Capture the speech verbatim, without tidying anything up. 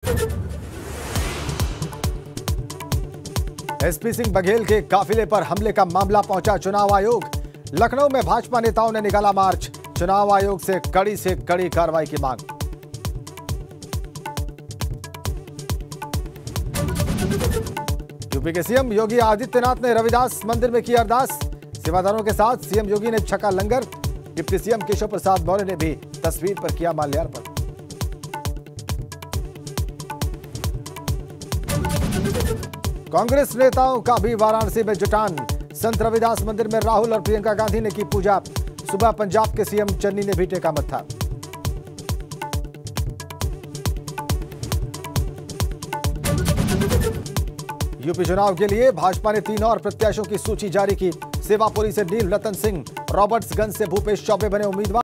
SP Singh Baghel के काफिले पर हमले का मामला पहुंचा चुनाव आयोग। लखनऊ में भाजपा नेताओं ने निकाला मार्च। चुनाव आयोग से कड़ी से कड़ी कार्रवाई की मांग। यूपी के सीएम योगी आदित्यनाथ ने रविदास मंदिर में की अरदास। सेवादारों के साथ सीएम योगी ने छका लंगर। डिप्टी सीएम केशव प्रसाद मौर्य ने भी तस्वीर पर किया माल्यार्पण। कांग्रेस नेताओं का भी वाराणसी में जुटान। संत रविदास मंदिर में राहुल और प्रियंका गांधी ने की पूजा। सुबह पंजाब के सीएम चन्नी ने भी टेका मत्था। यूपी चुनाव के लिए भाजपा ने तीन और प्रत्याशियों की सूची जारी की। सेवापुरी से नील रतन सिंह, रॉबर्ट्सगंज से भूपेश चौबे बने उम्मीदवार।